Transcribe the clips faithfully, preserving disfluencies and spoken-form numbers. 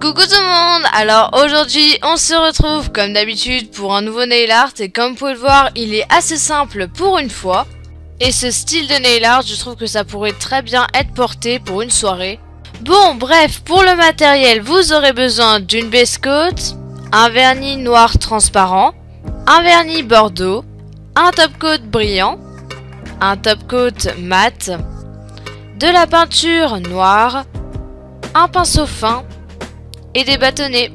Coucou tout le monde. Alors aujourd'hui on se retrouve comme d'habitude pour un nouveau nail art et comme vous pouvez le voir il est assez simple pour une fois. Et ce style de nail art je trouve que ça pourrait très bien être porté pour une soirée. Bon bref, pour le matériel vous aurez besoin d'une base coat, un vernis noir transparent, un vernis bordeaux, un top coat brillant, un top coat mat, de la peinture noire, un pinceau fin et des bâtonnets.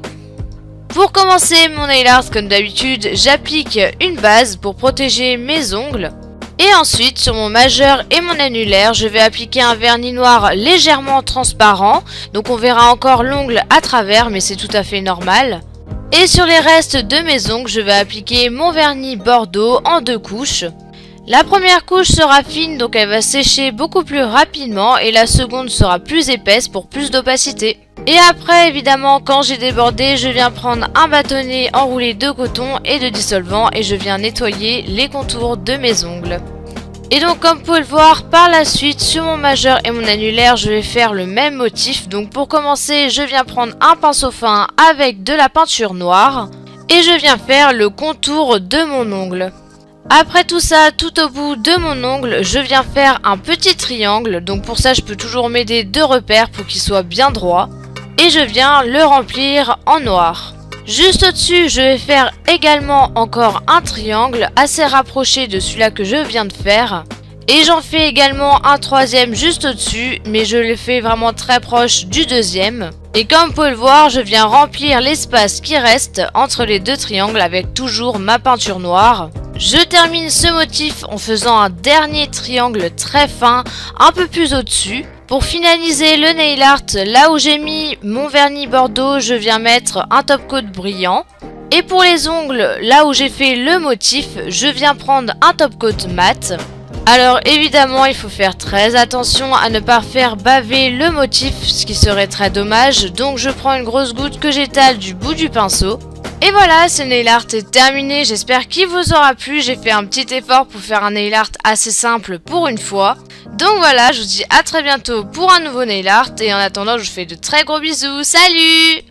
Pour commencer mon nail art comme d'habitude, j'applique une base pour protéger mes ongles. Et ensuite sur mon majeur et mon annulaire, je vais appliquer un vernis noir légèrement transparent. Donc on verra encore l'ongle à travers mais c'est tout à fait normal. Et sur les restes de mes ongles, je vais appliquer mon vernis bordeaux en deux couches. La première couche sera fine donc elle va sécher beaucoup plus rapidement et la seconde sera plus épaisse pour plus d'opacité. Et après évidemment quand j'ai débordé je viens prendre un bâtonnet enroulé de coton et de dissolvant et je viens nettoyer les contours de mes ongles. Et donc comme vous pouvez le voir par la suite sur mon majeur et mon annulaire je vais faire le même motif. Donc pour commencer je viens prendre un pinceau fin avec de la peinture noire et je viens faire le contour de mon ongle. Après tout ça, tout au bout de mon ongle, je viens faire un petit triangle. Donc pour ça, je peux toujours m'aider de repères pour qu'il soit bien droit. Et je viens le remplir en noir. Juste au-dessus, je vais faire également encore un triangle assez rapproché de celui-là que je viens de faire. Et j'en fais également un troisième juste au-dessus, mais je le fais vraiment très proche du deuxième. Et comme vous pouvez le voir, je viens remplir l'espace qui reste entre les deux triangles avec toujours ma peinture noire. Je termine ce motif en faisant un dernier triangle très fin, un peu plus au-dessus. Pour finaliser le nail art, là où j'ai mis mon vernis bordeaux, je viens mettre un top coat brillant. Et pour les ongles, là où j'ai fait le motif, je viens prendre un top coat mat. Alors évidemment, il faut faire très attention à ne pas faire baver le motif, ce qui serait très dommage. Donc je prends une grosse goutte que j'étale du bout du pinceau. Et voilà, ce nail art est terminé, j'espère qu'il vous aura plu, j'ai fait un petit effort pour faire un nail art assez simple pour une fois. Donc voilà, je vous dis à très bientôt pour un nouveau nail art et en attendant je vous fais de très gros bisous, salut!